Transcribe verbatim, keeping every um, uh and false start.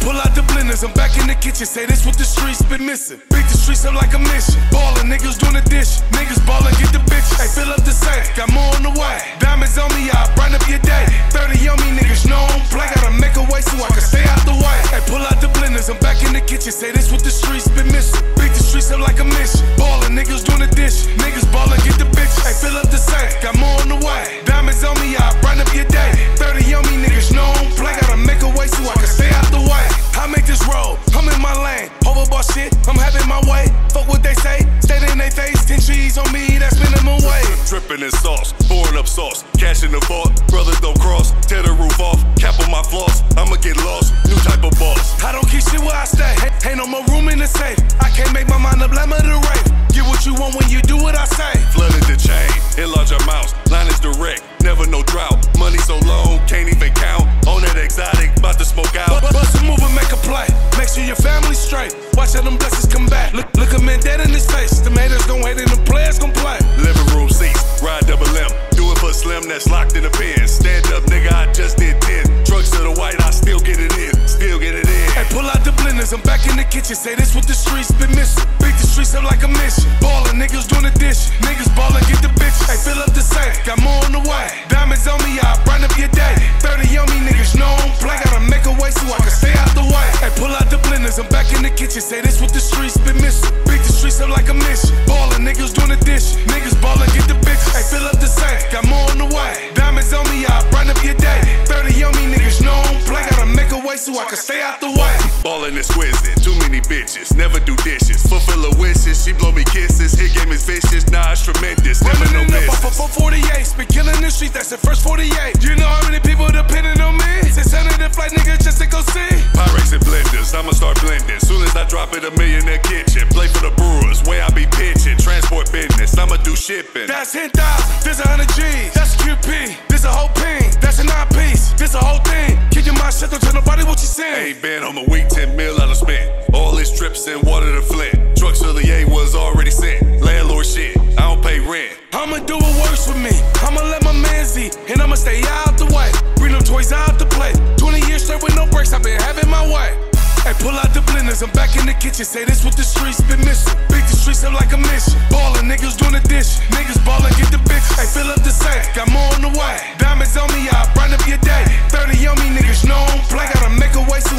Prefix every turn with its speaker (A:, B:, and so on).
A: pull out the blenders, I'm back in the kitchen. Say this what the streets been missing. Beat the streets up like a mission. Ballin', niggas doing the dish. Niggas ballin', get the bitches. Hey, fill up the safe, got more on the way. Diamonds on me, I'll brighten up your day. thirty on me, niggas know I don't play. Gotta make a way so I can stay out the way. Hey, pull out the blenders, I'm back in the kitchen. Say this what the streets been missing. Beat the streets up like a mission. Ballin', niggas doing the dish. Niggas ballin', get the bitches. Hey, fill up the safe, got more on the way. Diamonds on me, I'll brighten up your day. thirty on me, niggas know I don't play. Gotta make a way so I can stay out the way. I make this roll, I'm in my lane. Overbought shit, I'm having my way. Fuck what they say, stay in they face. Ten G's on me, that's minimum wage.
B: Drippin' in sauce, pouring up sauce. Cash in the vault, brothers don't cross. Tear the roof off, cap on my floss. I'ma get lost, new type of boss.
A: I don't keep shit where I stay. Ain't no more room in the safe. I can't make my mind up, let me the rape. Get what you want when you do what I say.
B: Flooded the chain, enlarge our mouths. Line is direct, never no drought. Money so long, can't even count. On that exotic, bout to smoke out.
A: Bust a move and make a play. Make sure your family's straight. Watch how them blessings come back. Look, look a man dead in his face. The haters gon' hate and the players gon' play.
B: Living room seats, ride double M. Do it for Slim that's locked in the pen. Stand up, nigga, I just did ten. Drugs to the white, I still get it in. Still get it in.
A: Hey, pull out the blenders, I'm back in the kitchen. Say this what the streets been missing. Beat the streets up like a mission. Ballin', niggas doing the dish. Niggas ballin', get the bitches. Hey, fill up the safe, got more on the way. Diamonds on me, I'll brighten up your day. thirty on me, niggas know I don't play. Gotta make a way so I can stay out the way. Hey, pull out the blenders, I'm back in the kitchen. Say this what the streets been missing. Beat the streets up like a mission. Ballin', niggas doing the dish. Niggas ballin', get the bitches. Hey, fill up the safe, got more on the way. Diamonds on me, I'll brighten up your day. thirty on me, niggas know I don't play. Gotta make a way so I can stay out the way.
B: Ballin' exquisite, too many bitches, never do dishes. Fulfill her wishes, she blow me kisses. Hit game is vicious, nah, it's tremendous. Never no business.
A: four forty-eight, been killing the streets, that's the first forty-eight. You know how many people depending on me? six hundred in flight, nigga, just to go see.
B: Pyrex and blenders, I'ma start blending. Soon as I drop it, a million in the kitchen. Play for the Brewers, way I be pitching. Transport business, I'ma do shipping.
A: That's ten thousand, this a hundred G's. That's a Q P, this a whole ping. That's a nine piece, this a whole thing. Keep your mind shut, don't tell nobody what you saying.
B: Ain't been on the week, ten mil out of spent. All this trips and water to Flint. Trucks to the A was already sent. Landlord shit, I don't pay rent.
A: I'ma do what works for me. I'ma let my man see, and I'ma stay out the way. Bring them toys out to play. twenty years straight with no breaks, I've been having my way. Hey, pull out the blenders, I'm back in the kitchen. Say this what the streets been missing. Beat the streets up like a mission. Ballin', niggas doing the dish. Niggas ballin', get the bitches. Hey, fill up the safe, got more on the way. Diamonds on me, I'll brighten up your day. thirty on me, niggas know I don't play. Gotta make a way so